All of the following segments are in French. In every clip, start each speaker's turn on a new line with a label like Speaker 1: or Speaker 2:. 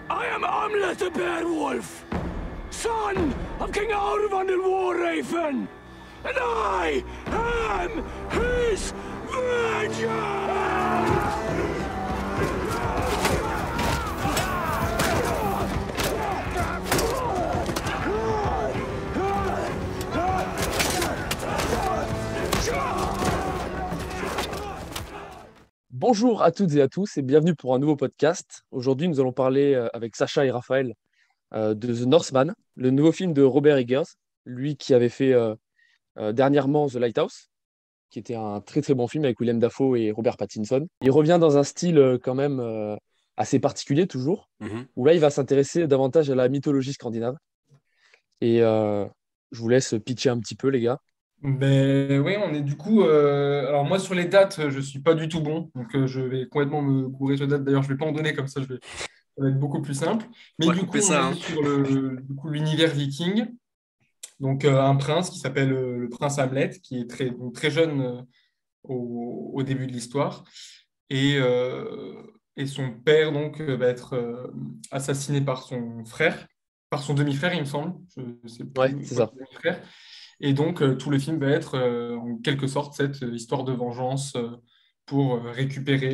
Speaker 1: I am Amlet the Beowulf, son of King Arvan and Warraven, and I am his vengeance!
Speaker 2: Bonjour à toutes et à tous et bienvenue pour un nouveau podcast. Aujourd'hui, nous allons parler avec Sacha et Raphaël de The Northman, le nouveau film de Robert Eggers, lui qui avait fait dernièrement The Lighthouse, qui était un très très bon film avec Willem Dafoe et Robert Pattinson. Il revient dans un style quand même assez particulier toujours, où là il va s'intéresser davantage à la mythologie scandinave. Et je vous laisse pitcher un petit peu les gars.
Speaker 3: Ben oui, on est du coup. Alors moi sur les dates, je suis pas du tout bon, donc je vais complètement me gourer sur les dates. D'ailleurs, je vais pas en donner comme ça, ça va être beaucoup plus simple. Mais
Speaker 4: On va
Speaker 3: du coup,
Speaker 4: couper
Speaker 3: on
Speaker 4: ça,
Speaker 3: est
Speaker 4: hein.
Speaker 3: sur l'univers viking. Donc un prince qui s'appelle le prince Hamlet, qui est donc très jeune au début de l'histoire, et, euh, et son père donc va être assassiné par son frère, par son demi-frère, il me semble. Je sais
Speaker 2: Ouais,
Speaker 3: plus.
Speaker 2: c'est
Speaker 3: Ouais,
Speaker 2: ça.
Speaker 3: demi-frère. Et donc, tout le film va être en quelque sorte cette histoire de vengeance pour récupérer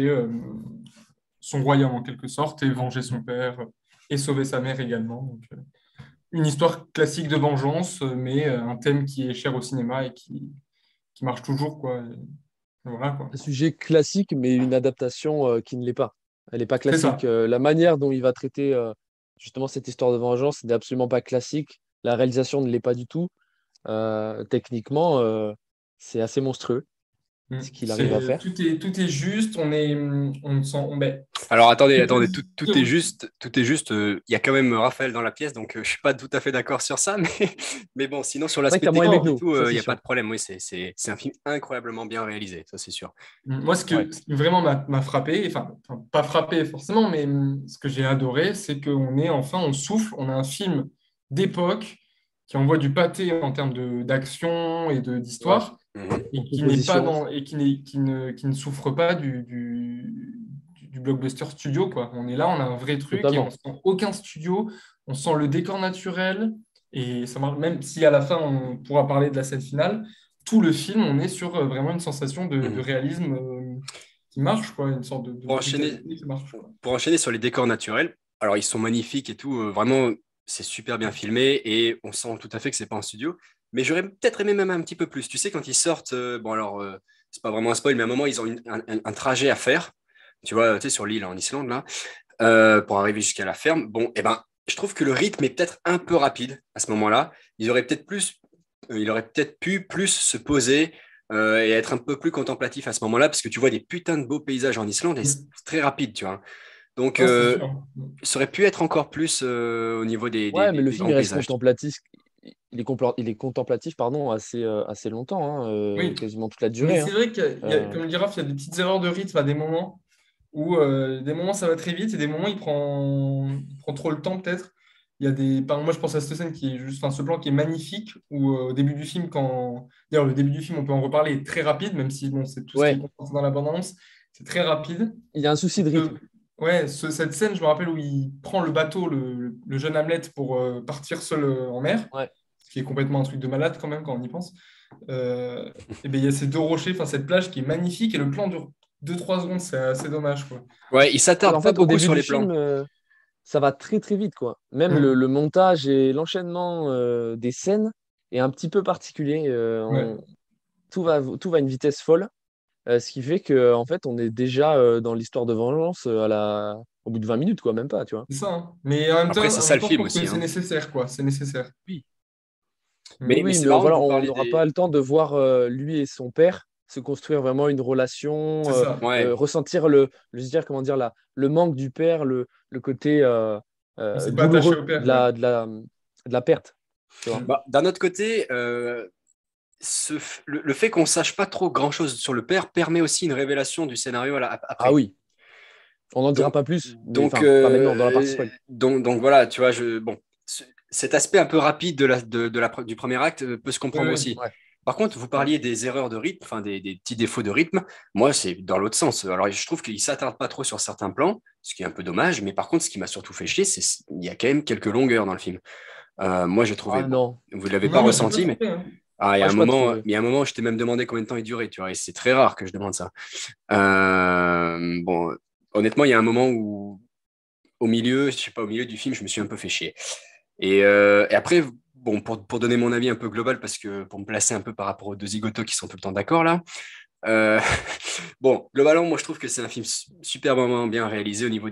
Speaker 3: son royaume en quelque sorte et venger son père et sauver sa mère également. Donc, une histoire classique de vengeance, mais un thème qui est cher au cinéma et qui marche toujours, quoi. Et voilà, quoi.
Speaker 2: Un sujet classique, mais une adaptation qui ne l'est pas. Elle n'est pas
Speaker 3: C'est
Speaker 2: classique.
Speaker 3: ça.
Speaker 2: La manière dont il va traiter justement cette histoire de vengeance n'est absolument pas classique. La réalisation ne l'est pas du tout. Techniquement, c'est assez monstrueux ce qu'il arrive à faire.
Speaker 3: Tout est juste, on sent,
Speaker 4: Alors attendez,
Speaker 3: c'est
Speaker 4: tout est juste, tout est juste. Il y a quand même Raphaël dans la pièce, donc je suis pas tout à fait d'accord sur ça, mais bon, sinon sur
Speaker 2: C'est vrai que
Speaker 4: l'aspect
Speaker 2: tu as moins aimé
Speaker 4: technique
Speaker 2: que
Speaker 4: et
Speaker 2: nous,
Speaker 4: tout,
Speaker 2: ça
Speaker 4: il
Speaker 2: c'est
Speaker 4: n'y a pas
Speaker 2: sûr.
Speaker 4: de problème. Oui, c'est un film incroyablement bien réalisé, ça c'est sûr.
Speaker 3: Moi,
Speaker 2: Ouais.
Speaker 3: ce qui vraiment m'a frappé, enfin, pas frappé forcément, mais ce que j'ai adoré, c'est on souffle, on a un film d'époque qui envoie du pâté en termes d'action et
Speaker 2: Ouais.
Speaker 3: d'histoire,
Speaker 4: Mhm.
Speaker 3: et qui n'est pas
Speaker 2: Proposition.
Speaker 3: dans, et qui ne souffre pas du blockbuster studio, quoi. On est là, on a un vrai truc et on
Speaker 2: Totalement.
Speaker 3: sent aucun studio, on sent le décor naturel, et ça marche, même si à la fin on pourra parler de la scène finale, tout le film, on est sur vraiment une sensation de
Speaker 4: Mhm.
Speaker 3: réalisme qui marche, quoi, une sorte de
Speaker 4: Pour enchaîner,
Speaker 3: brutalité qui marche, quoi.
Speaker 4: pour enchaîner sur les décors naturels, alors ils sont magnifiques et tout, vraiment, c'est super bien filmé et on sent tout à fait que c'est pas un studio. Mais j'aurais peut-être aimé même un petit peu plus. Tu sais, quand ils sortent, bon alors, c'est pas vraiment un spoil, mais à un moment, ils ont un trajet à faire, tu vois, tu sais, sur l'île en Islande, là, pour arriver jusqu'à la ferme. Bon, eh ben, je trouve que le rythme est peut-être un peu rapide à ce moment-là. Il aurait peut-être pu plus se poser et être un peu plus contemplatif à ce moment-là, parce que tu vois des putains de beaux paysages en Islande et c'est
Speaker 3: Mm.
Speaker 4: très rapide, tu vois. Donc,
Speaker 3: Non, c'est sûr.
Speaker 4: ça aurait pu être encore plus au niveau
Speaker 2: Ouais, mais le
Speaker 4: des
Speaker 2: film il
Speaker 4: grands
Speaker 2: reste
Speaker 4: paysages.
Speaker 2: contemplatif. Il est contemplatif pardon, assez longtemps, hein,
Speaker 3: Oui.
Speaker 2: quasiment toute la
Speaker 3: Mais
Speaker 2: durée.
Speaker 3: c'est
Speaker 2: Hein.
Speaker 3: vrai que,
Speaker 2: Euh,
Speaker 3: comme le dit Raph, il y a des petites erreurs de rythme à des moments où des moments ça va très vite et des moments il prend trop le temps peut-être. Il y a par exemple, moi je pense à cette scène qui est juste, enfin, ce plan qui est magnifique où au début du film, d'ailleurs le début du film on peut en reparler, est très rapide, même si bon, c'est tout ce qui est
Speaker 2: ouais,
Speaker 3: concentré dans la bande-annonce, c'est très rapide.
Speaker 2: il y a un souci de rythme.
Speaker 3: Ouais, cette scène, je me rappelle où il prend le bateau, le jeune Hamlet, pour partir seul en mer,
Speaker 2: Ouais.
Speaker 3: ce qui est complètement un truc de malade quand même quand on y pense. Et ben, il y a ces deux rochers, enfin cette plage qui est magnifique et le plan dure 2-3 secondes, c'est assez dommage, quoi.
Speaker 4: Ouais, il s'attarde
Speaker 2: En
Speaker 4: pas
Speaker 2: fait, au
Speaker 4: beaucoup
Speaker 2: début
Speaker 4: sur
Speaker 2: du
Speaker 4: les plans.
Speaker 2: film, ça va très très vite, quoi. Même
Speaker 3: Mm.
Speaker 2: le montage et l'enchaînement des scènes est un petit peu particulier.
Speaker 3: Ouais,
Speaker 2: Tout va à une vitesse folle, ce qui fait que en fait, on est déjà dans l'histoire de vengeance au bout de 20 minutes, quoi, même pas, tu vois.
Speaker 3: c'est ça, hein. Mais en même
Speaker 4: Après,
Speaker 3: temps,
Speaker 4: c'est
Speaker 3: en
Speaker 4: ça
Speaker 3: même
Speaker 4: le
Speaker 3: temps, je
Speaker 4: film
Speaker 3: trouve que
Speaker 4: aussi,
Speaker 3: c'est
Speaker 4: hein.
Speaker 3: nécessaire, quoi. C'est nécessaire.
Speaker 4: Oui.
Speaker 3: Mm.
Speaker 4: Mais
Speaker 2: Oui,
Speaker 4: c'est
Speaker 2: mais
Speaker 4: marrant que
Speaker 2: voilà,
Speaker 4: vous
Speaker 2: on
Speaker 4: parliez
Speaker 2: n'aura pas
Speaker 4: des.
Speaker 2: le temps de voir lui et son père se construire vraiment une relation,
Speaker 3: C'est ça.
Speaker 4: Ouais,
Speaker 2: ressentir je veux dire, comment dire, le manque du père, le côté
Speaker 3: Il s'est pas attaché
Speaker 2: douloureux
Speaker 3: au père, ouais.
Speaker 2: de la perte, tu vois.
Speaker 3: Mm.
Speaker 4: bah, d'un autre côté, le fait qu'on sache pas trop grand-chose sur le père permet aussi une révélation du scénario
Speaker 2: Ah
Speaker 4: après.
Speaker 2: oui, on n'en dira
Speaker 4: Donc,
Speaker 2: pas plus, mais enfin, pas maintenant, dans la partie spoil.
Speaker 4: donc voilà, tu vois, bon, cet aspect un peu rapide du premier acte peut se
Speaker 3: Oui,
Speaker 4: comprendre
Speaker 3: oui.
Speaker 4: aussi.
Speaker 2: Ouais.
Speaker 4: Par contre, vous parliez des erreurs de rythme, enfin des petits défauts de rythme. Moi, c'est dans l'autre sens. Alors, je trouve qu'il ne s'attarde pas trop sur certains plans, ce qui est un peu dommage. Mais par contre, ce qui m'a surtout fait chier, c'est qu'il y a quand même quelques longueurs dans le film. Moi, j'ai trouvé,
Speaker 2: Ah
Speaker 4: bon,
Speaker 2: non,
Speaker 4: vous ne l'avez pas
Speaker 3: Non, moi, j'ai pas
Speaker 4: ressenti, mais
Speaker 3: trouvé, hein.
Speaker 4: il y a
Speaker 2: ah,
Speaker 4: un
Speaker 2: je pas
Speaker 4: moment,
Speaker 2: trouvé.
Speaker 4: il y a un moment où je t'ai même demandé combien de temps il durait, tu vois, et c'est très rare que je demande ça. Bon, honnêtement, il y a un moment où, au milieu, je sais pas, au milieu du film, je me suis un peu fait chier. Et après, bon, pour donner mon avis un peu global, parce que pour me placer un peu par rapport aux deux zigotos qui sont tout le temps d'accord là, euh, bon, globalement, moi je trouve que c'est un film superbement bien réalisé au niveau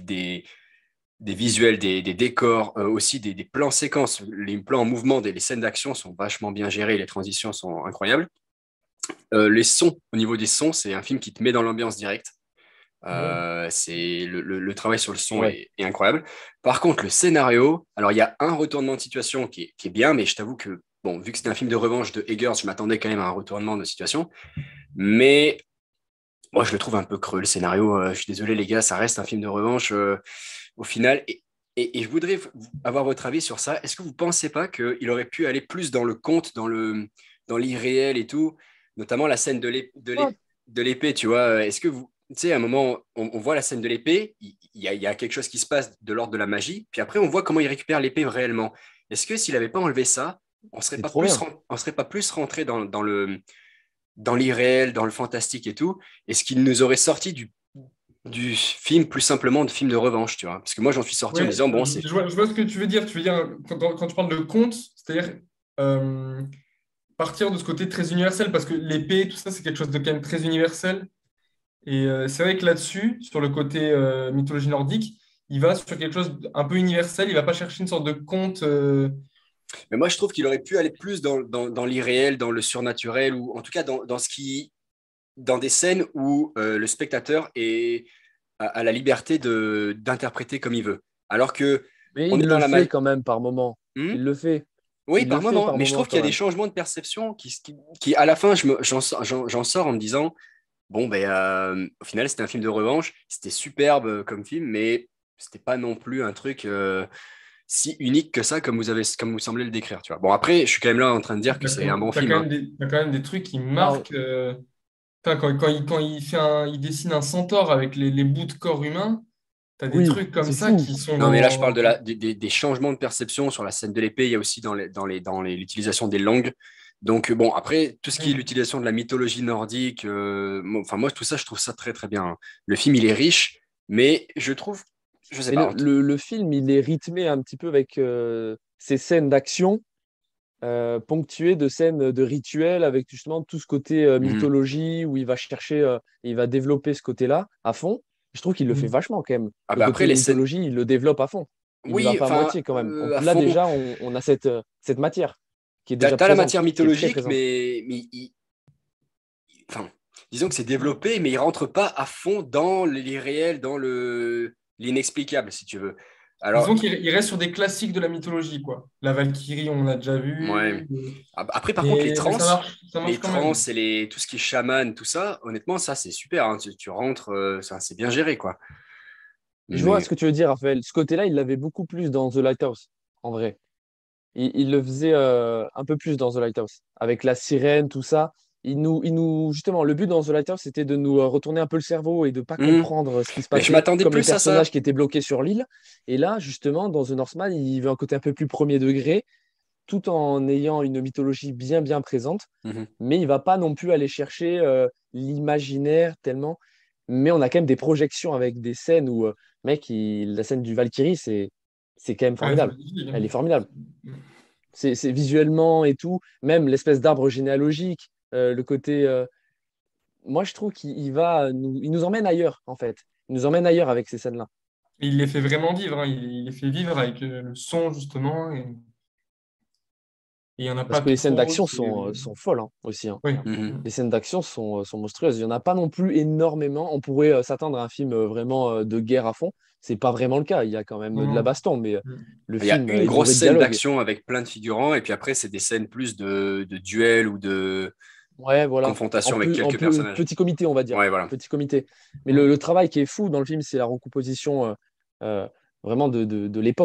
Speaker 4: des visuels, des décors, aussi des plans séquences. Les plans en mouvement, les scènes d'action sont vachement bien gérées, les transitions sont incroyables. Les sons, au niveau des sons, c'est un film qui te met dans l'ambiance directe.
Speaker 3: Ouais.
Speaker 4: C'est le travail sur le son
Speaker 2: Ouais.
Speaker 4: est incroyable. Par contre, le scénario, alors il y a un retournement de situation qui est bien, mais je t'avoue que, bon, vu que c'était un film de revanche de Eggers, je m'attendais quand même à un retournement de situation. Mais moi, je le trouve un peu creux, le scénario. Je suis désolé, les gars, ça reste un film de revanche au final. Et je voudrais avoir votre avis sur ça. Est-ce que vous ne pensez pas qu'il aurait pu aller plus dans le conte, dans l'irréel et tout, notamment la scène de l'épée, tu vois? Est-ce que vous, tu sais, à un moment, on voit la scène de l'épée, il y a quelque chose qui se passe de l'ordre de la magie, puis après, on voit comment il récupère l'épée réellement. Est-ce que s'il n'avait pas enlevé ça, on serait
Speaker 2: C'est
Speaker 4: pas
Speaker 2: trop
Speaker 4: plus,
Speaker 2: bien.
Speaker 4: on serait pas plus rentré dans l'irréel, dans le fantastique et tout? Est-ce qu'il nous aurait sorti du film plus simplement de film de revanche, tu vois? Parce que moi, j'en suis sorti en me
Speaker 3: Ouais,
Speaker 4: disant, bon, c'est.
Speaker 3: je vois ce que tu veux dire. Tu veux dire, quand tu parles de conte, c'est-à-dire euh, partir de ce côté très universel, parce que l'épée, tout ça, c'est quelque chose de quand même très universel. Et c'est vrai que là-dessus, sur le côté mythologie nordique, il va sur quelque chose d'un peu universel. Il va pas chercher une sorte de conte.
Speaker 4: Mais moi, je trouve qu'il aurait pu aller plus dans l'irréel, dans le surnaturel, ou en tout cas dans des scènes où le spectateur a la liberté d'interpréter comme il veut. Alors que
Speaker 2: Mais
Speaker 4: on
Speaker 2: il
Speaker 4: est dans
Speaker 2: le
Speaker 4: la
Speaker 2: fait
Speaker 4: magie.
Speaker 2: quand même par moment. Il le fait.
Speaker 4: Oui,
Speaker 2: Il le
Speaker 4: par
Speaker 2: fait
Speaker 4: moment,
Speaker 2: par
Speaker 4: mais je
Speaker 2: moment
Speaker 4: trouve qu'il
Speaker 2: quand
Speaker 4: y a des
Speaker 2: même.
Speaker 4: changements de perception qui à la fin, j'en sors en me disant, bon, ben, au final, c'était un film de revanche, c'était superbe comme film, mais c'était pas non plus un truc si unique que ça, comme vous semblez le décrire, tu vois. Bon, après, je suis quand même là en train de dire que c'est un bon film, hein.
Speaker 3: T'as quand même des trucs qui
Speaker 2: Alors,
Speaker 3: marquent. Putain, quand il fait il dessine un centaure avec les bouts de corps humains, t'as des
Speaker 2: oui,
Speaker 3: trucs comme
Speaker 2: c'est
Speaker 3: ça
Speaker 2: fou.
Speaker 3: qui sont
Speaker 4: Non, mais là, je parle
Speaker 3: dans.
Speaker 4: des changements de perception sur la scène de l'épée. Il y a aussi l'utilisation des langues. Donc, bon, après, tout ce qui est
Speaker 3: Mm.
Speaker 4: l'utilisation de la mythologie nordique, enfin, moi, tout ça, je trouve ça très, très bien, hein. Le film, il est riche, mais je trouve, je sais
Speaker 2: Mais
Speaker 4: pas.
Speaker 2: le film, il est rythmé un petit peu avec ces scènes d'action ponctuées de scènes de rituels avec justement tout ce côté
Speaker 4: Mhm.
Speaker 2: mythologie où il va chercher, il va développer ce côté-là à fond. Je trouve qu'il le fait
Speaker 3: Mm.
Speaker 2: vachement quand même.
Speaker 4: Ah,
Speaker 2: Le
Speaker 4: bah après,
Speaker 2: côté
Speaker 4: les scènes,
Speaker 2: mythologie, il le développe à fond. Il y va
Speaker 4: oui,
Speaker 2: pas à
Speaker 4: enfin,
Speaker 2: moitié quand même.
Speaker 4: à
Speaker 2: Là
Speaker 4: fond.
Speaker 2: déjà, on a cette matière qui est déjà
Speaker 4: T'as la matière
Speaker 2: présente, qui est très
Speaker 4: mythologique,
Speaker 2: présente.
Speaker 4: mais enfin, disons que c'est développé, mais il rentre pas à fond dans l'irréel, dans l'inexplicable, si tu veux.
Speaker 3: Disons
Speaker 4: Alors,
Speaker 3: qu'il reste sur des classiques de la mythologie, quoi. La Valkyrie, on l'a déjà
Speaker 4: ouais.
Speaker 3: vu.
Speaker 4: Après, par contre,
Speaker 3: Mais ça marche
Speaker 4: les
Speaker 3: quand
Speaker 4: trans
Speaker 3: même.
Speaker 4: et tout ce qui est chaman, tout ça, honnêtement, ça, c'est super, hein. Tu rentres, c'est bien géré, quoi.
Speaker 2: Je vois
Speaker 4: Mais
Speaker 2: ce que tu veux dire, Raphaël. Ce côté-là, il l'avait beaucoup plus dans The Lighthouse, en vrai. Il le faisait un peu plus dans The Lighthouse, avec la sirène, tout ça. Justement, le but dans The Lighthouse, c'était de nous retourner un peu le cerveau et de pas
Speaker 4: hmm.
Speaker 2: comprendre ce qui se
Speaker 4: Mais je
Speaker 2: passait,
Speaker 4: m'attendais
Speaker 2: comme les
Speaker 4: plus à ça.
Speaker 2: personnages qui étaient bloqués sur l'île. Et là, justement, dans The Northman, il veut un côté un peu plus premier degré, tout en ayant une mythologie bien, bien présente.
Speaker 4: Mhm.
Speaker 2: Mais il va pas non plus aller chercher l'imaginaire tellement. Mais on a quand même des projections avec des scènes où, mec, la scène du Valkyrie, c'est quand même
Speaker 3: Ouais, c'est
Speaker 2: formidable.
Speaker 3: magnifique,
Speaker 2: Elle est
Speaker 3: hein.
Speaker 2: formidable. C'est visuellement et tout, même l'espèce d'arbre généalogique, le côté. Moi, je trouve il nous emmène ailleurs, en fait. Il nous emmène ailleurs avec ces scènes-là.
Speaker 3: Et il les fait vraiment vivre, hein. Il les fait vivre avec le son, justement. Et il n'y en a
Speaker 2: Parce
Speaker 3: pas
Speaker 2: que les scènes
Speaker 3: trop.
Speaker 2: d'action sont folles hein, aussi, hein.
Speaker 3: Oui.
Speaker 4: Mhm.
Speaker 2: Les scènes d'action sont monstrueuses. Il n'y en a pas non plus énormément. On pourrait s'attendre à un film vraiment de guerre à fond. C'est pas vraiment le cas. Il y a quand même
Speaker 3: Non,
Speaker 2: de la
Speaker 3: non.
Speaker 2: baston, mais le
Speaker 4: Il y a
Speaker 2: film
Speaker 4: une
Speaker 2: est
Speaker 4: grosse
Speaker 2: bourré de
Speaker 4: scène
Speaker 2: dialogue.
Speaker 4: d'action avec plein de figurants, et puis après, c'est des scènes plus de duel ou de
Speaker 2: Ouais, voilà.
Speaker 4: confrontation avec
Speaker 2: En
Speaker 4: quelques
Speaker 2: plus,
Speaker 4: personnages.
Speaker 2: petit comité, on va dire.
Speaker 4: Ouais, voilà.
Speaker 2: Petit comité. Mais
Speaker 3: Mm.
Speaker 2: le travail qui est fou dans le film, c'est la recomposition vraiment de l'époque.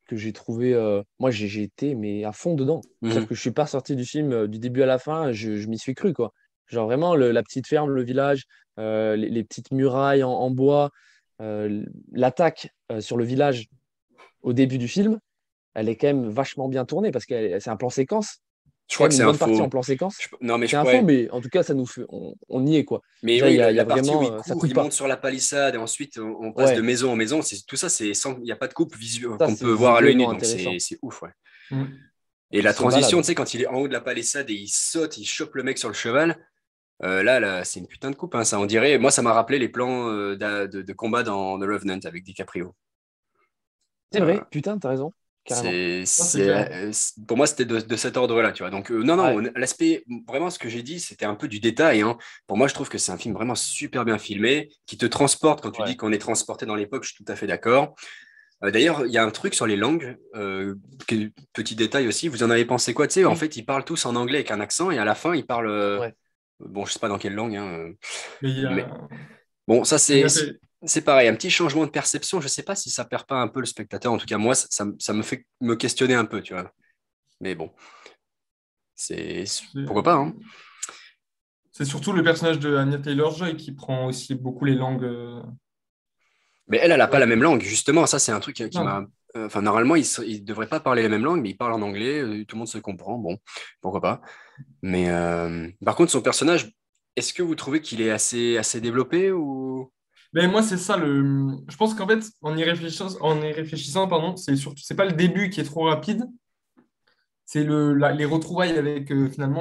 Speaker 2: que j'ai trouvé. Moi, j'ai été mais à fond dedans. C'est-à-dire que je suis pas sorti du film du début à la fin, je m'y suis cru, quoi. Genre vraiment, la petite ferme, le village, les petites murailles en bois, l'attaque sur le village au début du film, elle est quand même vachement bien tournée parce que c'est un plan séquence.
Speaker 4: Je
Speaker 2: Quand
Speaker 4: crois
Speaker 2: même
Speaker 4: que
Speaker 2: une
Speaker 4: c'est un
Speaker 2: bonne partie
Speaker 4: faux.
Speaker 2: en plan séquence.
Speaker 4: Non, mais
Speaker 2: C'est
Speaker 4: je
Speaker 2: un
Speaker 4: pourrais.
Speaker 2: faux, mais en tout cas, ça nous fait, on y est, quoi.
Speaker 4: Mais
Speaker 2: Déjà,
Speaker 4: oui,
Speaker 2: il y
Speaker 4: la
Speaker 2: a
Speaker 4: partie où il
Speaker 2: vraiment, ça
Speaker 4: court,
Speaker 2: coupe
Speaker 4: il
Speaker 2: pas.
Speaker 4: monte sur la palissade et ensuite on passe de
Speaker 2: Ouais,
Speaker 4: maison en maison. Tout ça, il n'y a pas de coupe visuelle
Speaker 2: ça,
Speaker 4: qu'on
Speaker 2: c'est
Speaker 4: peut voir à l'œil nu,
Speaker 2: visiblement
Speaker 4: donc
Speaker 2: intéressant.
Speaker 4: c'est ouf. Ouais.
Speaker 3: Mm.
Speaker 4: Et la
Speaker 2: C'est
Speaker 4: transition,
Speaker 2: malade.
Speaker 4: tu sais, quand il est en haut de la palissade et il saute, il chope le mec sur le cheval, là, c'est une putain de coupe. Hein, ça, on dirait, moi, ça m'a rappelé les plans de combat dans The Revenant avec DiCaprio.
Speaker 2: C'est
Speaker 4: Euh,
Speaker 2: vrai, putain, t'as raison, carrément.
Speaker 3: C'est clair.
Speaker 4: Pour moi, c'était de cet ordre-là, tu vois. Donc, non,
Speaker 2: Ouais.
Speaker 4: l'aspect, vraiment, ce que j'ai dit, c'était un peu du détail. Hein. Pour moi, je trouve que c'est un film vraiment super bien filmé, qui te transporte. Quand tu
Speaker 2: Ouais.
Speaker 4: dis qu'on est transporté dans l'époque, je suis tout à fait d'accord. D'ailleurs, il y a un truc sur les langues, petit détail aussi, vous en avez pensé quoi? Tu sais, en
Speaker 2: Oui.
Speaker 4: fait, ils parlent tous en anglais avec un accent, et à la fin, ils parlent,
Speaker 2: Ouais.
Speaker 4: bon, je sais pas dans quelle langue, hein,
Speaker 3: Mais il y
Speaker 4: mais
Speaker 3: a.
Speaker 4: bon, ça,
Speaker 3: il y a-
Speaker 4: c'est pareil, un petit changement de perception. Je sais pas si ça perd pas un peu le spectateur. En tout cas, moi, ça me fait me questionner un peu, tu vois. Mais bon, pourquoi pas, hein.
Speaker 3: C'est surtout le personnage de Anya Taylor-Joy qui prend aussi beaucoup les langues.
Speaker 4: Mais elle a pas
Speaker 2: Ouais.
Speaker 4: la même langue, justement. Ça, c'est un truc qui
Speaker 3: Non.
Speaker 4: m'a. Enfin, normalement, ils devraient pas parler la même langue, mais ils parlent en anglais. Tout le monde se comprend. Bon, pourquoi pas. Mais par contre, son personnage, est-ce que vous trouvez qu'il est assez développé ou.
Speaker 3: Mais moi, c'est ça le. Je pense qu'en fait, en y réfléchissant, pardon, c'est pas le début qui est trop rapide, c'est les retrouvailles avec finalement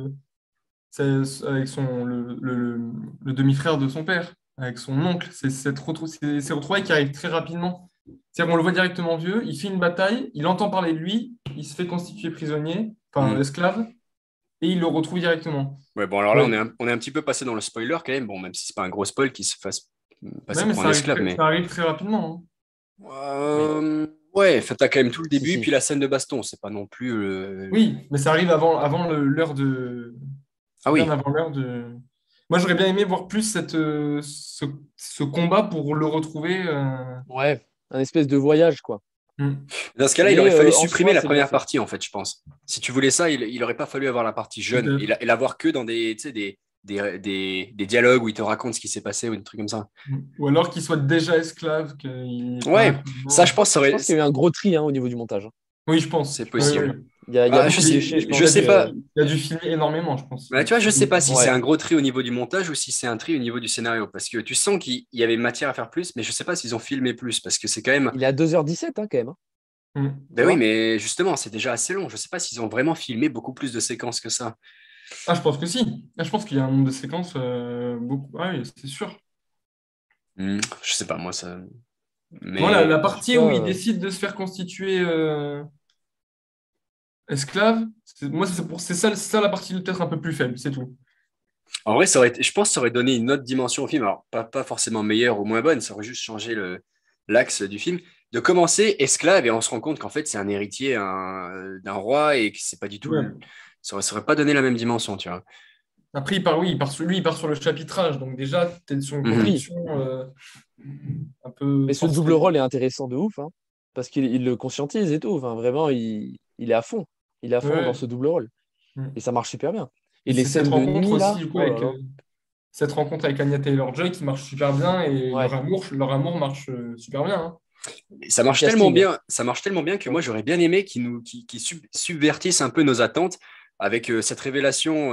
Speaker 3: avec le demi-frère de son père, avec son oncle. C'est ces retrouvailles qui arrivent très rapidement. C'est-à-dire qu'on le voit directement vieux, il fait une bataille, il entend parler de lui, il se fait constituer prisonnier, enfin
Speaker 4: Hmm.
Speaker 3: esclave, et il le retrouve directement.
Speaker 4: Ouais, bon, alors là,
Speaker 3: Ouais.
Speaker 4: on est un petit peu passé dans le spoiler quand même. Bon, même si c'est pas un gros spoil qui se fasse
Speaker 3: Ouais,
Speaker 4: passer
Speaker 3: mais
Speaker 4: pour un esclave, mais.
Speaker 3: ça arrive très rapidement.
Speaker 2: Oui.
Speaker 4: Ouais, enfin, t'as quand même tout le
Speaker 2: Si,
Speaker 4: début,
Speaker 2: si.
Speaker 4: puis la scène de baston. C'est pas non plus.
Speaker 3: Oui, mais ça arrive avant l'heure de.
Speaker 4: Ah
Speaker 3: Bien
Speaker 4: oui.
Speaker 3: avant l'heure de. Moi, j'aurais bien aimé voir plus ce combat pour le retrouver.
Speaker 2: Ouais, un espèce de voyage, quoi.
Speaker 4: Dans ce cas-là, il
Speaker 2: Mais
Speaker 4: aurait fallu
Speaker 2: en
Speaker 4: supprimer
Speaker 2: soi,
Speaker 4: la
Speaker 2: c'est bien
Speaker 4: première
Speaker 2: fait.
Speaker 4: partie, en fait, je pense. Si tu voulais ça, il aurait pas fallu avoir la partie jeune
Speaker 3: Peut-être.
Speaker 4: et l'avoir que dans tu sais, des dialogues où il te raconte ce qui s'est passé ou des trucs comme ça.
Speaker 3: Ou alors qu'il soit déjà esclave, qu'il n'est pas
Speaker 4: Ouais, ça, je
Speaker 3: rapidement.
Speaker 4: pense, ça
Speaker 2: Je
Speaker 4: aurait.
Speaker 2: pense qu'il y a eu un gros tri, hein, au niveau du montage, hein.
Speaker 3: Oui, je pense.
Speaker 4: C'est
Speaker 3: Oui, oui,
Speaker 4: possible.
Speaker 3: oui.
Speaker 2: Il y a
Speaker 4: Je
Speaker 2: beaucoup de
Speaker 4: sais,
Speaker 2: déchets, je
Speaker 3: Il
Speaker 2: pense.
Speaker 3: a
Speaker 4: sais
Speaker 3: dû,
Speaker 4: pas.
Speaker 3: il a dû filmer énormément, je pense.
Speaker 4: Tu vois, je sais pas si
Speaker 2: Ouais.
Speaker 4: c'est un gros tri au niveau du montage ou si c'est un tri au niveau du scénario. Parce que tu sens qu'il y avait matière à faire plus, mais je sais pas s'ils ont filmé plus. Parce que c'est quand même.
Speaker 2: Il est à 2h17, hein, quand même, hein.
Speaker 3: Mm.
Speaker 4: Ben
Speaker 2: Tu
Speaker 4: oui,
Speaker 2: vois.
Speaker 4: mais justement, c'est déjà assez long. Je sais pas s'ils ont vraiment filmé beaucoup plus de séquences que ça.
Speaker 3: Ah, je pense que si. Ah, je pense qu'il y a un nombre de séquences beaucoup. Ah oui, c'est sûr.
Speaker 4: Je sais pas, moi, ça.
Speaker 3: Moi, la
Speaker 4: Mais.
Speaker 2: En tout
Speaker 3: partie
Speaker 2: cas,
Speaker 3: où il décide de se faire constituer esclave, moi, c'est ça la partie peut-être un peu plus faible, c'est tout.
Speaker 4: En vrai, je pense que ça aurait donné une autre dimension au film. Alors, pas forcément meilleure ou moins bonne, ça aurait juste changé l'axe du film. De commencer esclave et on se rend compte qu'en fait, c'est un héritier d'un roi et que c'est pas du tout.
Speaker 3: Ouais.
Speaker 4: Ça aurait pas donné la même dimension, tu vois.
Speaker 3: Après, lui, il part sur le chapitrage, donc déjà, peut-être sur une
Speaker 4: Mhm.
Speaker 3: construction un peu
Speaker 2: mais ce
Speaker 3: forcée.
Speaker 2: double rôle est intéressant de ouf, hein, parce qu'il le conscientise et tout. Enfin, vraiment, il est à fond. Il est à fond
Speaker 3: Ouais.
Speaker 2: dans ce double rôle.
Speaker 3: Mm.
Speaker 2: Et ça marche super bien. Et
Speaker 3: Et
Speaker 2: les
Speaker 3: c'est cette
Speaker 2: scènes de
Speaker 3: rencontre
Speaker 2: nuit, là,
Speaker 3: aussi, du coup,
Speaker 2: oh là là.
Speaker 3: cette rencontre avec Anya Taylor-Joy qui marche super bien et
Speaker 2: Ouais.
Speaker 3: leur amour marche super bien. Hein.
Speaker 4: Et ça marche
Speaker 2: Le
Speaker 4: tellement
Speaker 2: casting.
Speaker 4: bien, ça marche tellement bien que moi, j'aurais bien aimé qu'ils subvertissent un peu nos attentes avec cette révélation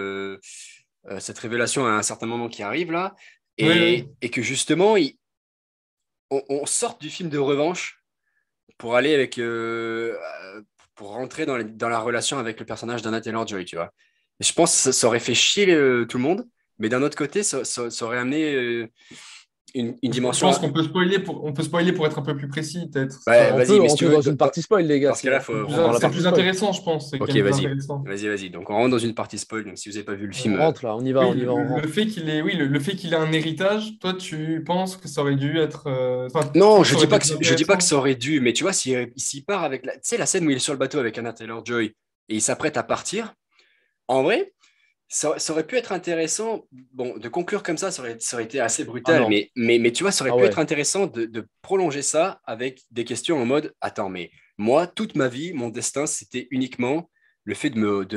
Speaker 4: à un certain moment qui arrive là,
Speaker 3: Oui, oui.
Speaker 4: et que justement, on sorte du film de revanche pour aller pour rentrer dans la relation avec le personnage d'Anna Taylor-Joy, tu vois. Et je pense que ça aurait fait chier tout le monde, mais d'un autre côté, ça aurait amené une
Speaker 3: Je
Speaker 4: dimension.
Speaker 3: pense on peut spoiler pour être un peu plus précis, peut-être.
Speaker 4: Ouais,
Speaker 2: On
Speaker 4: vas-y,
Speaker 2: peut
Speaker 4: mais si tu
Speaker 2: rentrer
Speaker 4: veux,
Speaker 2: dans une partie spoil, les gars.
Speaker 4: dans ce cas-là,
Speaker 2: On
Speaker 4: faut
Speaker 2: rentre dans la
Speaker 3: C'est
Speaker 2: partie
Speaker 3: plus
Speaker 2: spoil.
Speaker 3: intéressant, je pense. C'est
Speaker 4: Ok,
Speaker 3: quand même plus
Speaker 4: vas-y.
Speaker 3: intéressant.
Speaker 4: Vas-y. Donc, on rentre dans une partie spoil. Donc, si vous n'avez pas vu le film.
Speaker 2: On rentre là, on y va,
Speaker 3: Oui,
Speaker 2: on y va, on
Speaker 3: le
Speaker 2: rentre.
Speaker 3: fait qu'il ait, oui, le fait qu'il ait un héritage, toi, tu penses que ça aurait dû être. Enfin,
Speaker 4: Non,
Speaker 3: ça aurait été plus
Speaker 4: je dis pas que
Speaker 3: intéressant.
Speaker 4: ça aurait dû, mais tu vois, s'il part avec tu sais, la scène où il est sur le bateau avec Anna Taylor-Joy et il s'apprête à partir, en vrai, ça aurait pu être intéressant, bon, de conclure comme ça aurait été assez
Speaker 2: Ah
Speaker 4: brutal,
Speaker 2: non.
Speaker 4: mais tu vois, ça aurait
Speaker 2: Ah
Speaker 4: pu être
Speaker 2: ouais.
Speaker 4: intéressant de prolonger ça avec des questions en mode, attends, mais moi, toute ma vie, mon destin, c'était uniquement le fait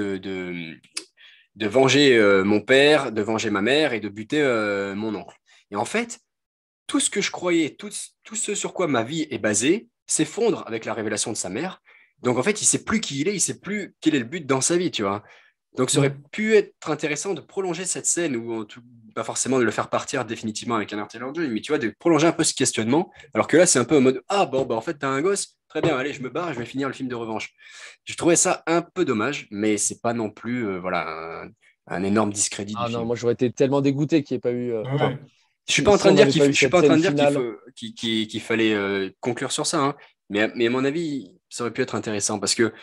Speaker 4: de venger mon père, de venger ma mère et de buter mon oncle. Et en fait, tout ce que je croyais, tout ce sur quoi ma vie est basée, s'effondre avec la révélation de sa mère. Donc en fait, il sait plus qui il est, il sait plus quel est le but dans sa vie, tu vois. Donc ça aurait
Speaker 3: Mm.
Speaker 4: pu être intéressant de prolonger cette scène, ou pas forcément de le faire partir définitivement avec un Taylor-Joy, mais tu vois, de prolonger un peu ce questionnement, alors que là, c'est un peu en mode, ah bon, bah en fait, t'as un gosse, très bien, allez, je me barre, je vais finir le film de revanche. Je trouvais ça un peu dommage, mais c'est pas non plus voilà, un énorme discrédit du
Speaker 2: Ah non,
Speaker 4: film.
Speaker 2: moi j'aurais été tellement dégoûté qu'il n'y ait pas eu. Enfin,
Speaker 3: Ouais.
Speaker 4: Je suis pas en
Speaker 2: si
Speaker 4: train de
Speaker 2: on
Speaker 4: dire
Speaker 2: n'avait pas eu
Speaker 4: je suis
Speaker 2: cette
Speaker 4: pas en train
Speaker 2: scène
Speaker 4: de dire
Speaker 2: finale.
Speaker 4: qu'il fallait conclure sur ça, hein. Mais à mon avis, ça aurait pu être intéressant parce que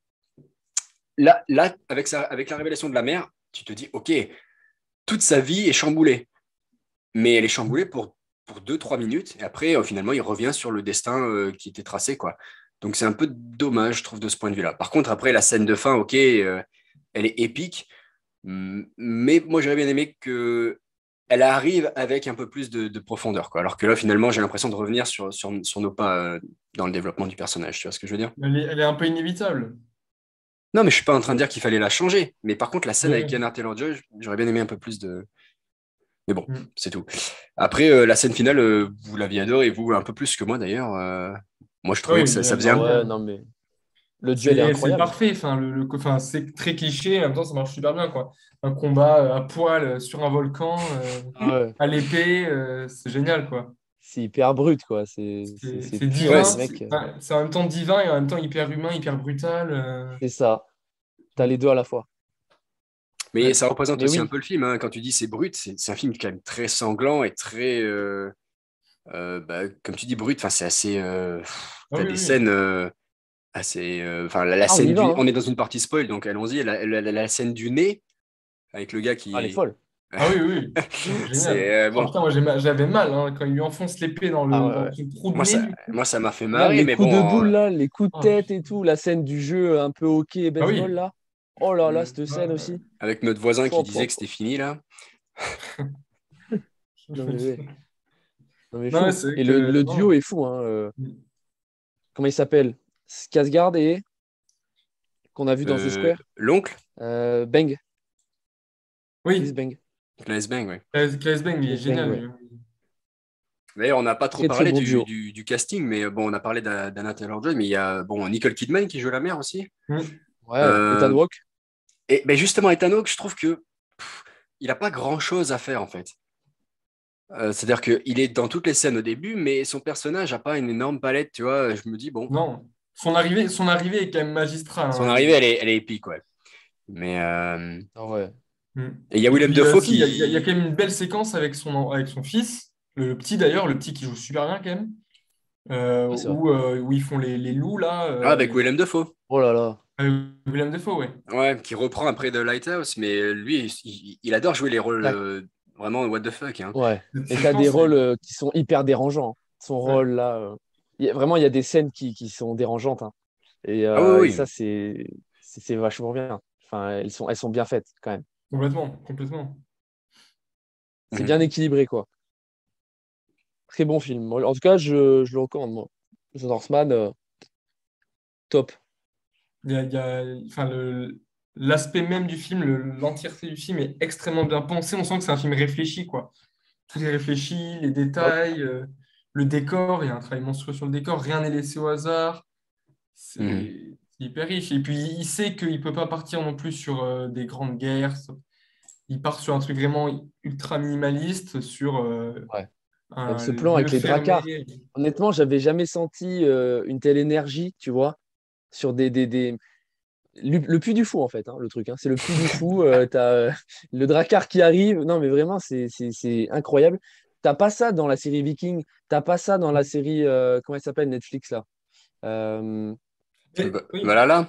Speaker 4: là avec la révélation de la mère, tu te dis, ok, toute sa vie est chamboulée, mais elle est chamboulée pour 2-3 minutes et après, finalement, il revient sur le destin qui était tracé, quoi. Donc c'est un peu dommage, je trouve, de ce point de vue-là. Par contre, après, la scène de fin, ok, elle est épique, mais moi, j'aurais bien aimé que elle arrive avec un peu plus de profondeur, quoi. Alors que là, finalement, j'ai l'impression de revenir sur nos pas dans le développement du personnage. Tu vois ce que je veux dire?
Speaker 3: Elle est un peu inévitable.
Speaker 4: Non, mais je suis pas en train de dire qu'il fallait la changer. Mais par contre, la scène avec
Speaker 3: Ouais.
Speaker 4: Anya Taylor-Joy, j'aurais bien aimé un peu plus de. Mais bon,
Speaker 3: Mm.
Speaker 4: c'est tout. Après, la scène finale, vous l'aviez adorée, vous un peu plus que moi d'ailleurs. Moi, je
Speaker 3: Ah
Speaker 4: trouvais que
Speaker 3: oui,
Speaker 4: ça faisait
Speaker 2: Ah
Speaker 4: un.
Speaker 2: ouais,
Speaker 3: génial.
Speaker 2: non, mais le duel est
Speaker 3: C'est
Speaker 2: incroyable.
Speaker 3: parfait. Enfin, enfin, c'est très cliché. En même temps, ça marche super bien, quoi. Un combat à poil sur un volcan,
Speaker 2: Ah ouais.
Speaker 3: à l'épée, c'est génial, quoi.
Speaker 2: C'est hyper brut, quoi. C'est
Speaker 3: C'est
Speaker 2: pur,
Speaker 4: Ouais,
Speaker 2: le
Speaker 3: divin.
Speaker 2: mec.
Speaker 3: C'est en même temps divin et en même temps hyper humain, hyper brutal.
Speaker 2: C'est ça. T'as les deux à la fois.
Speaker 4: mais
Speaker 3: Ouais.
Speaker 4: ça représente
Speaker 2: Mais
Speaker 4: aussi un
Speaker 2: oui,
Speaker 4: peu le film, hein. Quand tu dis c'est brut, c'est un film quand même très sanglant et très. Bah, comme tu dis, brut, enfin, c'est assez.
Speaker 3: Ah
Speaker 4: T'as
Speaker 3: oui,
Speaker 4: des
Speaker 3: oui.
Speaker 4: scènes assez. Enfin, la
Speaker 2: ah, on
Speaker 4: scène
Speaker 2: y va,
Speaker 4: du.
Speaker 2: hein.
Speaker 4: On est dans une partie spoil, donc allons-y. La scène du nez, avec le gars
Speaker 2: Ah, elle est
Speaker 4: qui.
Speaker 2: folle.
Speaker 3: Ah oui, oui, oui.
Speaker 4: C'est
Speaker 3: Génial. Oh
Speaker 4: bon.
Speaker 3: putain, moi j'avais mal hein, quand il lui enfonce l'épée
Speaker 2: Ah ouais,
Speaker 3: dans
Speaker 2: ouais.
Speaker 3: son trou de nez, du coup.
Speaker 4: Moi, ça m'a fait
Speaker 2: Regarde
Speaker 4: marrer,
Speaker 2: les
Speaker 4: mais
Speaker 2: coups de
Speaker 4: bon.
Speaker 2: boule, là, les coups de
Speaker 3: Oh,
Speaker 2: tête et
Speaker 3: putain.
Speaker 2: tout, la scène du jeu un peu hockey et
Speaker 3: Ah
Speaker 2: baseball,
Speaker 3: oui.
Speaker 2: là. Oh là là,
Speaker 4: Hmm.
Speaker 2: cette scène
Speaker 3: Ah,
Speaker 2: aussi.
Speaker 4: Avec notre voisin qui
Speaker 2: Pouah,
Speaker 4: disait
Speaker 2: pouah,
Speaker 4: que
Speaker 2: pouah.
Speaker 4: c'était fini, là.
Speaker 2: Non, mais oui. Non, mais
Speaker 3: Non, ouais,
Speaker 2: fou.
Speaker 3: c'est vrai
Speaker 2: Et
Speaker 3: que.
Speaker 2: le duo
Speaker 3: Non.
Speaker 2: est fou, hein. Comment il s'appelle? Skarsgård et qu'on a vu dans The Square.
Speaker 4: L'oncle,
Speaker 2: Bang. Chris
Speaker 3: Oui,
Speaker 2: Bang.
Speaker 4: Claes Bang, ouais.
Speaker 3: Claes Bang, il est
Speaker 2: Chris Bang,
Speaker 3: génial,
Speaker 2: ouais.
Speaker 3: lui.
Speaker 4: D'ailleurs, on n'a pas trop
Speaker 2: Très, très
Speaker 4: parlé
Speaker 2: bon duo.
Speaker 4: du casting, mais bon, on a parlé d'Anna Taylor-Joy, mais il y a bon, Nicole Kidman qui joue la mère aussi.
Speaker 3: Mm.
Speaker 2: Ouais, Ethan
Speaker 4: Euh,
Speaker 2: Hawke.
Speaker 4: et ben justement, Ethan Hawke, je trouve que il n'a pas grand-chose à faire, en fait. C'est-à-dire qu'il est dans toutes les scènes au début, mais son personnage n'a pas une énorme palette, tu vois. Je me dis, bon,
Speaker 3: Non. Son arrivée est quand même magistrale,
Speaker 4: son
Speaker 3: hein.
Speaker 4: arrivée, elle est épique, ouais. Mais
Speaker 2: Ah ouais.
Speaker 3: Mm.
Speaker 4: et il y a
Speaker 3: Et
Speaker 4: Willem
Speaker 3: puis,
Speaker 4: Dafoe
Speaker 3: si, il y a quand
Speaker 4: qui.
Speaker 3: même une belle séquence avec son fils, le petit d'ailleurs, le petit qui joue super bien quand même,
Speaker 2: Ouais, c'est vrai.
Speaker 3: où ils font les loups, là.
Speaker 4: Ah, avec Willem Dafoe.
Speaker 2: Oh là là.
Speaker 3: William Defoe, ouais.
Speaker 4: Ouais, qui reprend après The Lighthouse, mais lui, il adore jouer les rôles
Speaker 2: Tac.
Speaker 4: vraiment what the fuck, hein.
Speaker 2: Ouais.
Speaker 3: Cette
Speaker 2: Et t'as des
Speaker 3: séquence,
Speaker 2: rôles qui sont hyper dérangeants, hein. Son
Speaker 3: ouais.
Speaker 2: rôle là. Vraiment, il y a des scènes qui sont dérangeantes, hein.
Speaker 4: Ah
Speaker 2: Et
Speaker 4: oui,
Speaker 2: ça,
Speaker 4: oui.
Speaker 2: c'est vachement bien. Enfin, elles sont bien faites quand même.
Speaker 3: Complètement, complètement.
Speaker 2: C'est
Speaker 4: Mhm.
Speaker 2: bien équilibré, quoi. Très bon film. En tout cas, je le recommande, moi. The Northman, top.
Speaker 3: Enfin, l'aspect même du film, l'entièreté du film est extrêmement bien pensé. On sent que c'est un film réfléchi, quoi. Tout est réfléchi, les
Speaker 2: Bah,
Speaker 3: détails, le décor, il y a un travail monstrueux sur le décor, rien n'est laissé au hasard.
Speaker 4: Mhm.
Speaker 3: C'est hyper riche. Et puis, il sait qu'il ne peut pas partir non plus sur des grandes guerres. Il part sur un truc vraiment ultra minimaliste, sur
Speaker 2: ouais. Même
Speaker 3: un
Speaker 2: ce plan
Speaker 3: lieu
Speaker 2: avec les dracars.
Speaker 3: fermé.
Speaker 2: Honnêtement, j'avais jamais senti une telle énergie, tu vois, sur des... Le Puy du Fou, en fait, hein, le truc, hein. C'est le Puy du Fou. T'as le Drakkar qui arrive. Non, mais vraiment, c'est incroyable. T'as pas ça dans la série Viking. T'as pas ça dans la série. Comment elle s'appelle, Netflix, là? Euh,
Speaker 3: Oui.
Speaker 4: Valhalla?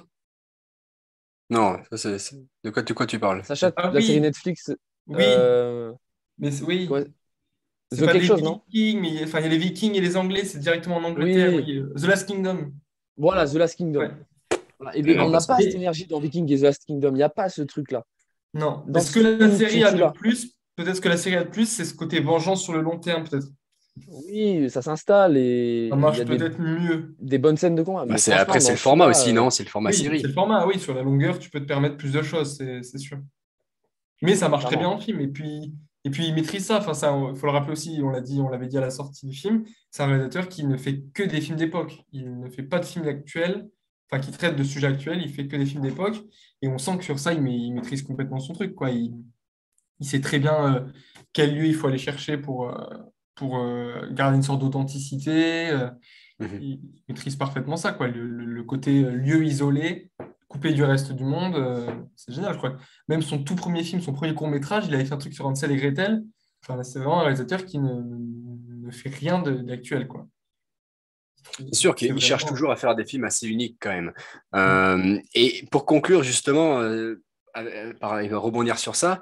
Speaker 4: Non, de quoi tu parles?
Speaker 2: Sacha,
Speaker 3: Ah
Speaker 2: la série
Speaker 3: oui,
Speaker 2: Netflix.
Speaker 3: oui,
Speaker 2: euh,
Speaker 3: mais oui.
Speaker 2: comment-
Speaker 3: C'est
Speaker 2: The
Speaker 3: pas
Speaker 2: quelque
Speaker 3: les
Speaker 2: chose, non?
Speaker 3: Vikings, mais enfin, il y a les Vikings et les Anglais, c'est directement en
Speaker 2: Oui,
Speaker 3: Angleterre,
Speaker 2: oui.
Speaker 3: oui. The Last Kingdom.
Speaker 2: Voilà, The Last Kingdom.
Speaker 3: Ouais.
Speaker 2: Voilà. Et bien,
Speaker 4: Non,
Speaker 2: on
Speaker 4: pas
Speaker 2: n'a
Speaker 4: ça.
Speaker 2: pas cette énergie dans Viking et The Last Kingdom. Il n'y a pas ce truc-là.
Speaker 3: Non.
Speaker 2: Dans
Speaker 3: Est-ce que la
Speaker 2: ce
Speaker 3: série a de
Speaker 2: là.
Speaker 3: plus? Peut-être que la série a de plus, c'est ce côté vengeance sur le long terme, peut-être.
Speaker 2: Oui, ça s'installe et
Speaker 3: Ça
Speaker 2: il y
Speaker 3: marche
Speaker 2: a
Speaker 3: peut-être mieux.
Speaker 2: des bonnes scènes de combat.
Speaker 4: Bah,
Speaker 2: Mais
Speaker 4: après,
Speaker 2: franchement,
Speaker 4: c'est
Speaker 2: dans
Speaker 4: le format
Speaker 2: celui-là,
Speaker 4: aussi, non? C'est le format
Speaker 3: Oui, c'est
Speaker 4: série.
Speaker 3: le format, oui, sur la longueur, tu peux te permettre plus de choses, c'est sûr. Mais ça marche très bien
Speaker 2: clairement.
Speaker 3: en film. Et puis il maîtrise ça. Enfin, ça, il faut le rappeler aussi, on l'avait dit à la sortie du film, c'est un réalisateur qui ne fait que des films d'époque. Il ne fait pas de films actuels, enfin, qui traite de sujets actuels, il fait que des films d'époque. Et on sent que sur ça, il maîtrise complètement son truc, quoi. Il sait très bien quel lieu il faut aller chercher pour garder une sorte d'authenticité.
Speaker 4: Mhm.
Speaker 3: Il maîtrise parfaitement ça, quoi. Le côté lieu isolé, coupé du reste du monde, c'est génial, je crois. Même son tout premier film, son premier court-métrage, il avait fait un truc sur Hansel et Gretel. Enfin, c'est vraiment un réalisateur qui ne fait rien d'actuel, quoi.
Speaker 4: C'est sûr
Speaker 3: C'est
Speaker 4: qu'il cherche
Speaker 3: vraiment...
Speaker 4: toujours à faire des films assez uniques quand même.
Speaker 3: Mm.
Speaker 4: Et pour conclure justement, pareil, rebondir sur ça,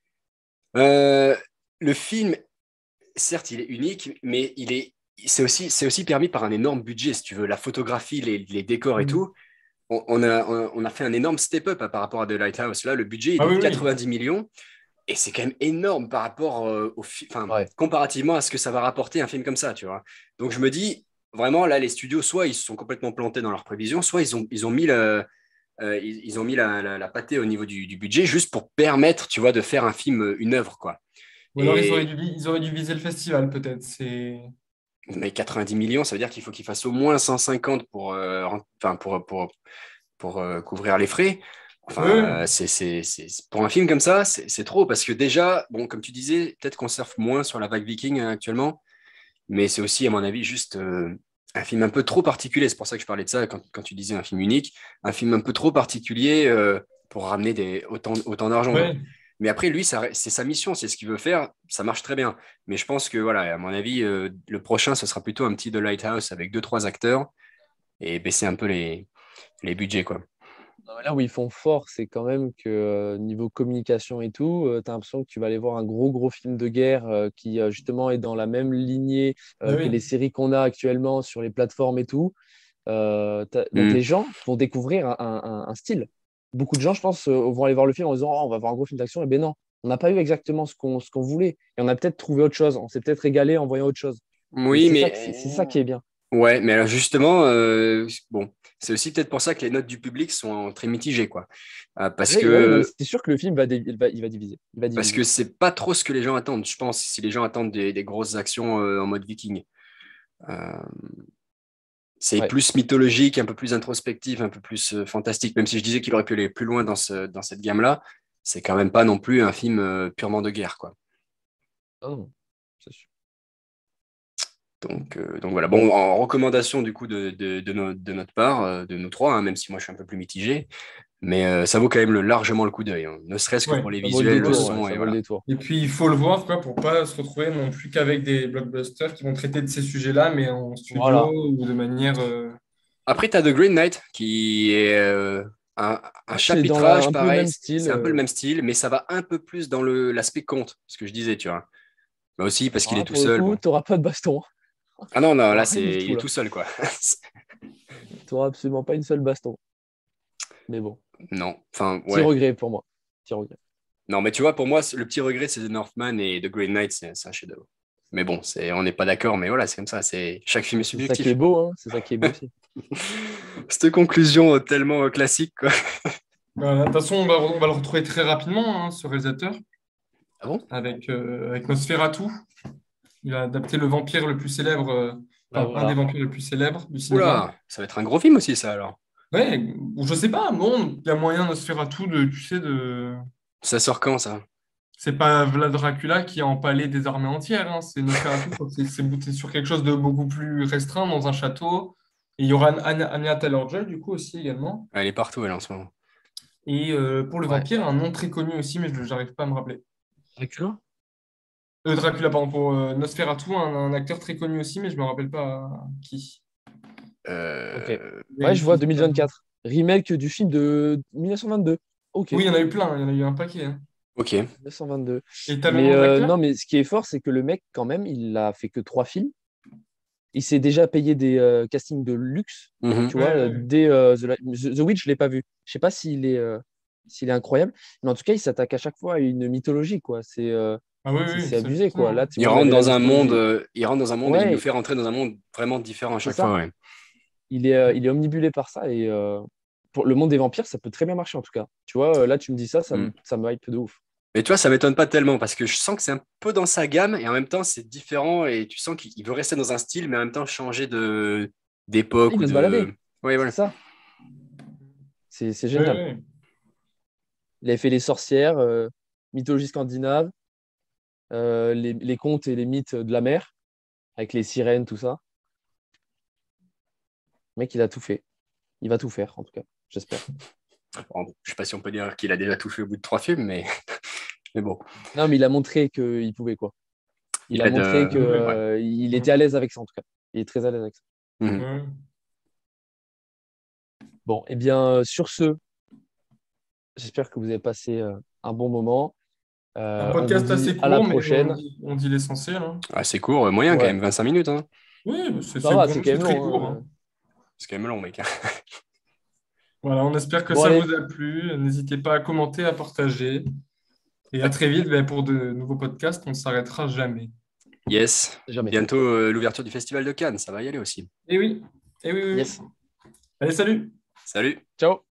Speaker 4: euh, le film, certes, il est unique, mais c'est aussi permis par un énorme budget, si tu veux. La photographie, les décors et
Speaker 3: Mm.
Speaker 4: tout. On a fait un énorme step-up par rapport à The Lighthouse. Là, le budget est
Speaker 3: Ah
Speaker 4: de
Speaker 3: oui, oui.
Speaker 4: 90 millions et c'est quand même énorme par rapport enfin,
Speaker 2: Ouais.
Speaker 4: comparativement à ce que ça va rapporter un film comme ça, tu vois. Donc, je me dis, vraiment, là, les studios, soit ils se sont complètement plantés dans leurs prévisions, soit ils ont mis ils ont mis la pâtée au niveau du budget juste pour permettre, tu vois, de faire un film, une œuvre, quoi.
Speaker 3: Ou alors
Speaker 4: Et
Speaker 3: ils auraient dû viser le festival, peut-être.
Speaker 4: mais 90 millions, ça veut dire qu'il faut qu'il fasse au moins 150 enfin, pour couvrir les frais.
Speaker 3: Oui,
Speaker 4: Enfin, pour un film comme ça, c'est trop parce que déjà, bon, comme tu disais, peut-être qu'on surfe moins sur la vague Viking actuellement, mais c'est aussi, à mon avis, juste un film un peu trop particulier. C'est pour ça que je parlais de ça quand tu disais un film unique, un film un peu trop particulier pour ramener autant d'argent.
Speaker 3: oui.
Speaker 4: Mais après, lui, c'est sa mission, c'est ce qu'il veut faire, ça marche très bien. Mais je pense que, voilà, à mon avis, le prochain, ce sera plutôt un petit The Lighthouse avec deux, trois acteurs et baisser un peu les budgets, quoi.
Speaker 2: Non, mais là où ils font fort, c'est quand même que niveau communication et tout, tu as l'impression que tu vas aller voir un gros film de guerre qui justement est dans la même lignée
Speaker 3: Ah
Speaker 2: que les
Speaker 3: oui.
Speaker 2: séries qu'on a actuellement sur les plateformes et tout. Donc
Speaker 4: Hmm.
Speaker 2: les gens vont découvrir un style. Beaucoup de gens, je pense, vont aller voir le film en disant oh, on va voir un gros film d'action. Et ben non, on n'a pas eu exactement ce qu'on voulait. Et on a peut-être trouvé autre chose. On s'est peut-être régalé en voyant autre chose. Et
Speaker 4: Oui,
Speaker 2: c'est ça,
Speaker 4: mais
Speaker 2: c'est ça qui est bien.
Speaker 4: ouais, mais alors justement, bon, c'est aussi peut-être pour ça que les notes du public sont très mitigées, quoi. Parce
Speaker 2: Oui, ouais, non, mais
Speaker 4: que
Speaker 2: c'est sûr que le film il va diviser. Il va
Speaker 4: parce
Speaker 2: diviser.
Speaker 4: que c'est pas trop ce que les gens attendent. Je pense si les gens attendent des grosses actions en mode Viking. Euh, c'est
Speaker 2: Ouais.
Speaker 4: plus mythologique, un peu plus introspectif, un peu plus fantastique. Même si je disais qu'il aurait pu aller plus loin dans cette gamme-là, c'est quand même pas non plus un film purement de guerre, quoi.
Speaker 2: Ah non, c'est sûr.
Speaker 4: Donc voilà. Bon, en recommandation du coup de notre part, de nous trois, hein, même si moi je suis un peu plus mitigé, mais ça vaut quand même largement le coup d'œil, hein. Ne serait-ce que pour
Speaker 3: Ouais.
Speaker 4: les
Speaker 2: Ça vaut le
Speaker 4: visuels, le
Speaker 2: détour, ouais,
Speaker 4: son,
Speaker 2: ça
Speaker 4: et
Speaker 2: vaut le
Speaker 4: voilà.
Speaker 2: détour.
Speaker 3: Et puis, il faut le voir, quoi, pour pas se retrouver non plus qu'avec des blockbusters qui vont traiter de ces sujets-là, mais en studio
Speaker 2: Voilà.
Speaker 3: ou de manière...
Speaker 4: Après, tu as The Green Knight, qui est un
Speaker 2: C'est dans
Speaker 4: chapitrage,
Speaker 2: un peu le
Speaker 4: pareil,
Speaker 2: même style.
Speaker 4: c'est un peu le même style, mais ça va un peu plus dans l'aspect conte, ce que je disais, tu vois. Mais aussi parce
Speaker 2: Alors
Speaker 4: qu'il est
Speaker 2: là,
Speaker 4: tout
Speaker 2: pour le
Speaker 4: seul,
Speaker 2: coup,
Speaker 4: bon.
Speaker 2: tu n'auras pas de baston.
Speaker 4: Ah non, non,
Speaker 2: Tu
Speaker 4: là,
Speaker 2: n'auras rien du
Speaker 4: il
Speaker 2: tout
Speaker 4: est
Speaker 2: là.
Speaker 4: tout seul, quoi.
Speaker 2: Tu n'auras absolument pas une seule baston. Mais bon,
Speaker 4: Non, enfin,
Speaker 2: petit
Speaker 4: ouais.
Speaker 2: regret pour moi. Petit regret.
Speaker 4: Non, mais tu vois, pour moi, le petit regret, c'est The Northman et The Green Knight, c'est un chef-d'œuvre. Mais bon, on n'est pas d'accord, mais voilà, c'est comme ça. Chaque film est
Speaker 2: C'est ça qui est
Speaker 4: subjectif.
Speaker 2: beau, hein. C'est ça qui est beau aussi.
Speaker 4: Cette conclusion tellement classique, quoi.
Speaker 3: Voilà. De toute façon, on va le retrouver très rapidement, hein, ce réalisateur,
Speaker 4: Ah bon?
Speaker 3: avec Nosferatu. Il a adapté le vampire le plus célèbre,
Speaker 2: Bah
Speaker 3: enfin, un des
Speaker 2: voilà.
Speaker 3: vampires les plus célèbres du cinéma.
Speaker 4: Oula, ça va être un gros film aussi, ça, alors.
Speaker 3: Ouais, ou je sais pas, bon, il y a moyen Nosferatu tu sais,
Speaker 4: Ça sort quand, ça?
Speaker 3: c'est pas Vlad Dracula qui a empalé des armées entières, hein. C'est Nosferatu, donc c'est sur quelque chose de beaucoup plus restreint dans un château. Et il y aura Anya Taylor-Joy, du coup, aussi également.
Speaker 4: Elle est partout, elle, en ce moment.
Speaker 3: Et pour le
Speaker 2: Ouais.
Speaker 3: vampire, un nom très connu aussi, mais je n'arrive pas à me rappeler.
Speaker 2: Dracula?
Speaker 3: Dracula, pardon, pour Nosferatu, un acteur très connu aussi, mais je me rappelle pas qui.
Speaker 2: Ok. Ouais, je vois
Speaker 3: Vérifie.
Speaker 2: 2024. Remake du film de 1922. Ok.
Speaker 3: Oui, il y en a eu plein, il y en a eu un paquet, hein.
Speaker 4: Ok.
Speaker 2: 1922.
Speaker 3: Et t'as le
Speaker 2: Mais
Speaker 3: nom de l'acteur?
Speaker 2: non, mais ce qui est fort, c'est que le mec, quand même, il a fait que 3 films. Il s'est déjà payé des castings de luxe,
Speaker 4: Mhm.
Speaker 2: tu
Speaker 3: Ouais,
Speaker 2: vois,
Speaker 3: ouais.
Speaker 2: dès The Witch, je ne l'ai pas vu. Je sais pas s'il est incroyable. Mais en tout cas, il s'attaque à chaque fois à une mythologie, quoi. C'est
Speaker 3: Ah oui,
Speaker 2: c'est abusé,
Speaker 3: exactement.
Speaker 2: quoi. Là, tu
Speaker 4: Il
Speaker 2: vois, on
Speaker 4: rentre
Speaker 2: avait la
Speaker 4: dans un monde,
Speaker 2: mythologie.
Speaker 4: il rentre dans un monde et il nous
Speaker 2: Ouais,
Speaker 4: fait rentrer dans un monde vraiment différent à
Speaker 2: c'est
Speaker 4: chaque
Speaker 2: ça.
Speaker 4: fois. Ouais.
Speaker 2: Il est omnibulé par ça. Et pour le monde des vampires, ça peut très bien marcher, en tout cas. Tu vois, là, tu me dis ça,
Speaker 4: Mm.
Speaker 2: ça me hype de ouf.
Speaker 4: Mais tu vois, ça m'étonne pas tellement parce que je sens que c'est un peu dans sa gamme et en même temps c'est différent et tu sens qu'il veut rester dans un style mais en même temps changer d'époque
Speaker 2: Il
Speaker 4: ou
Speaker 2: veut se balader.
Speaker 4: de. Oui,
Speaker 2: C'est
Speaker 4: voilà.
Speaker 2: ça. C'est
Speaker 3: Oui,
Speaker 2: génial.
Speaker 3: oui.
Speaker 2: Il avait fait les sorcières, mythologie scandinave, les contes et les mythes de la mer, avec les sirènes, tout ça. Le mec, il a tout fait. Il va tout faire, en tout cas. J'espère.
Speaker 4: Bon, je sais pas si on peut dire qu'il a déjà tout fait au bout de 3 films, mais, mais bon.
Speaker 2: Non, mais il a montré qu'il pouvait, quoi. Il
Speaker 4: Il
Speaker 2: a
Speaker 4: a
Speaker 2: montré
Speaker 4: de.
Speaker 2: que,
Speaker 3: Oui,
Speaker 4: Ouais.
Speaker 2: il était à l'aise avec ça, en tout cas. Il est très à l'aise avec ça.
Speaker 4: Mhm.
Speaker 3: oui.
Speaker 2: Bon, eh bien, sur ce, j'espère que vous avez passé un bon moment.
Speaker 3: Un
Speaker 2: On vous
Speaker 3: podcast
Speaker 2: dit
Speaker 3: assez
Speaker 2: à la
Speaker 3: court, mais
Speaker 2: prochaine.
Speaker 3: on dit l'essentiel, hein.
Speaker 4: Ah, c'est court, moyen quand
Speaker 2: Ouais,
Speaker 4: même, 25 minutes. Hein.
Speaker 3: Oui,
Speaker 2: ça va, c'est
Speaker 3: bon,
Speaker 2: quand
Speaker 3: c'est
Speaker 2: même
Speaker 3: très
Speaker 2: long,
Speaker 3: court,
Speaker 2: hein.
Speaker 3: hein.
Speaker 4: C'est quand même long, mec.
Speaker 3: Voilà, on espère que
Speaker 2: Bon,
Speaker 3: ça
Speaker 2: allez,
Speaker 3: vous a plu. N'hésitez pas à commenter, à partager. Et à très vite ben, pour de nouveaux podcasts. On ne s'arrêtera jamais.
Speaker 4: Yes.
Speaker 2: jamais.
Speaker 4: Bientôt l'ouverture du Festival de Cannes, ça va y aller aussi.
Speaker 3: Et oui, et oui, oui,
Speaker 2: Yes.
Speaker 3: oui. Allez, salut!
Speaker 4: Salut.
Speaker 2: Ciao.